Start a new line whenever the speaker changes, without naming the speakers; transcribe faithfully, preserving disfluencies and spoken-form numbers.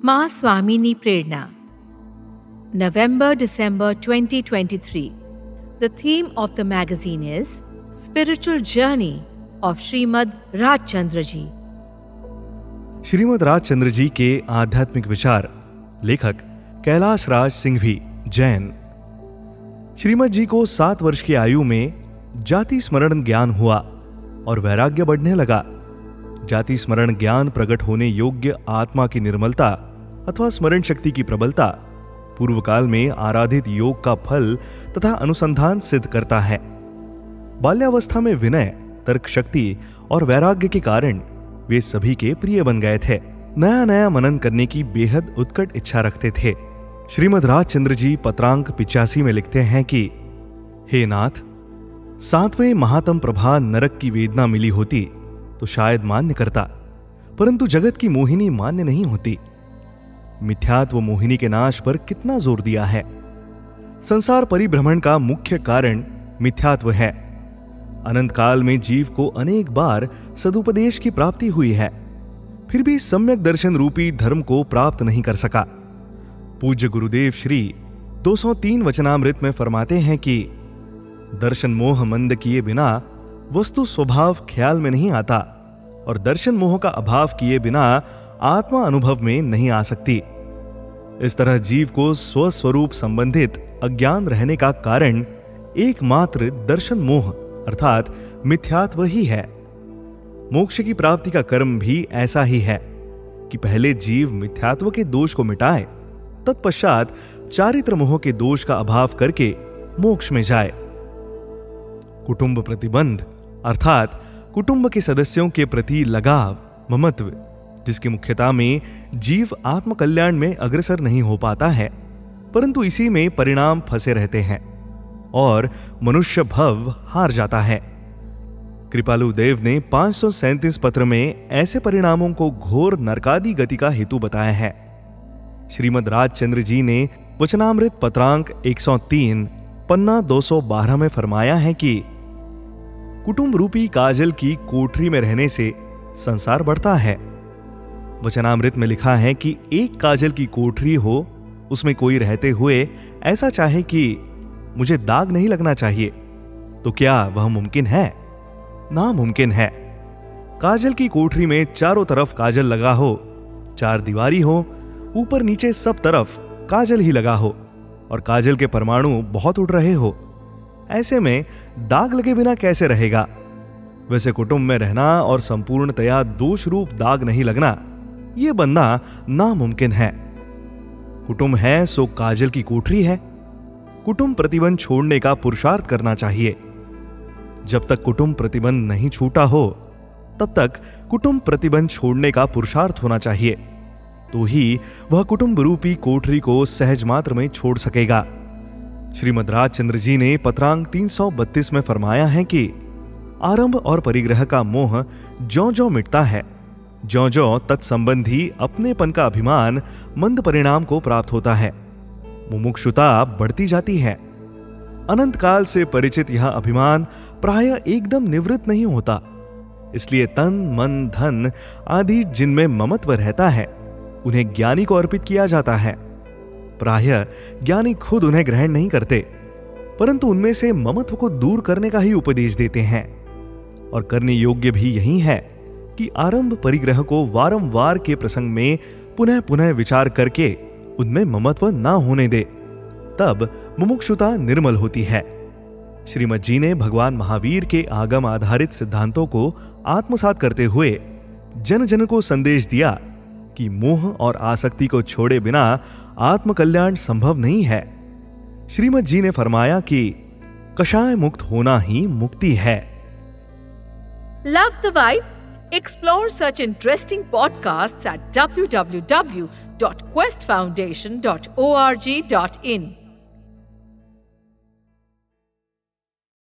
माँ स्वामिनी प्रेरणा, November December twenty twenty-three. The theme of the magazine is Spiritual Journey of Shrimad Rajchandra जी।
श्रीमद् राजचंद्र जी के आध्यात्मिक विचार, लेखक कैलाश राज सिंघवी, जैन। श्रीमद् जी को सात वर्ष की आयु में जाति स्मरण ज्ञान हुआ और वैराग्य बढ़ने लगा। जाति स्मरण ज्ञान प्रकट होने योग्य आत्मा की निर्मलता अथवा स्मरण शक्ति की प्रबलता पूर्व काल में आराधित योग का फल तथा अनुसंधान सिद्ध करता है। बाल्यावस्था में विनय, तर्क शक्ति और वैराग्य के कारण वे सभी के प्रिय बन गए थे। नया नया मनन करने की बेहद उत्कट इच्छा रखते थे। श्रीमद् राजचंद्र जी पत्रांक पिचासी में लिखते हैं कि हे नाथ, सातवें महातम प्रभा नरक की वेदना मिली होती तो शायद मान्य करता, परंतु जगत की मोहिनी मान्य नहीं होती। मिथ्यात्व मोहिनी के नाश पर कितना जोर दिया है। संसार परिभ्रमण का मुख्य कारण मिथ्यात्व है। अनंत काल में जीव को अनेक बार सदुपदेश की प्राप्ति हुई है, फिर भी सम्यक दर्शन रूपी धर्म को प्राप्त नहीं कर सका। पूज्य गुरुदेव श्री दो सौ तीन वचनामृत में फरमाते हैं कि दर्शन मोह मंद किए बिना वस्तु स्वभाव ख्याल में नहीं आता और दर्शन मोह का अभाव किए बिना आत्मा अनुभव में नहीं आ सकती। इस तरह जीव को स्वस्वरूप संबंधित अज्ञान रहने का कारण एकमात्र दर्शन मोह अर्थात मिथ्यात्व ही है। मोक्ष की प्राप्ति का कर्म भी ऐसा ही है कि पहले जीव मिथ्यात्व के दोष को मिटाए, तत्पश्चात चारित्र मोह के दोष का अभाव करके मोक्ष में जाए। कुटुंब प्रतिबंध अर्थात कुटुंब के सदस्यों के प्रति लगाव, ममत्व, जिसकी मुख्यता में जीव आत्म कल्याण में अग्रसर नहीं हो पाता है, परंतु इसी में परिणाम फंसे रहते हैं और मनुष्य भव हार जाता है। कृपालु देव ने पांच सौ सैंतीस पत्र में ऐसे परिणामों को घोर नरकादि गति का हेतु बताया है। श्रीमद् राजचंद्र जी ने वचनामृत पत्रांक एक सौ तीन पन्ना दो सौ बारह में फरमाया है कि कुटुंब रूपी काजल की कोठरी में रहने से संसार बढ़ता है। वचनामृत में लिखा है कि एक काजल की कोठरी हो, उसमें कोई रहते हुए ऐसा चाहे कि मुझे दाग नहीं लगना चाहिए, तो क्या वह मुमकिन है? नामुमकिन है। काजल की कोठरी में चारों तरफ काजल लगा हो, चार दीवारी हो, ऊपर नीचे सब तरफ काजल ही लगा हो और काजल के परमाणु बहुत उड़ रहे हो, ऐसे में दाग लगे बिना कैसे रहेगा? वैसे कुटुंब में रहना और संपूर्णतया दोष रूप दाग नहीं लगना, यह बनना नामुमकिन है। कुटुंब है सो काजल की कोठरी है। कुटुंब प्रतिबंध छोड़ने का पुरुषार्थ करना चाहिए। जब तक कुटुंब प्रतिबंध नहीं छूटा हो, तब तक कुटुंब प्रतिबंध छोड़ने का पुरुषार्थ होना चाहिए, तो ही वह कुटुंब रूपी कोठरी को सहज मात्र में छोड़ सकेगा। श्रीमद् राजचंद्र जी ने पत्रांक तीन सौ बत्तीस में फरमाया है कि आरंभ और परिग्रह का मोह ज्यों ज्यों मिटता है, ज्यों ज्यों तत्संबंधी अपनेपन का अभिमान मंद परिणाम को प्राप्त होता है, मुमुक्षुता बढ़ती जाती है। अनंत काल से परिचित यह अभिमान प्रायः एकदम निवृत्त नहीं होता। इसलिए तन, मन, धन आदि जिनमें ममत्व रहता है, उन्हें ज्ञानी को अर्पित किया जाता है। प्रायः ज्ञानी खुद उन्हें ग्रहण नहीं करते, परंतु उनमें से ममत्व को दूर करने का ही उपदेश देते हैं। और करने योग्य भी यही है कि आरंभ परिग्रह को वारंवार के प्रसंग में पुनः पुनः विचार करके उनमें ममत्व ना होने दे, तब मुमुक्षुता निर्मल होती है। श्रीमद् जी ने भगवान महावीर के आगम आधारित सिद्धांतों को आत्मसात करते हुए जन जन को संदेश दिया कि मोह और आसक्ति को छोड़े बिना आत्मकल्याण संभव नहीं है। श्रीमद् जी ने फरमाया कि कषाय मुक्त होना ही मुक्ति है।
Love the vibe? Explore such interesting podcasts at w w w dot quest foundation dot org dot in.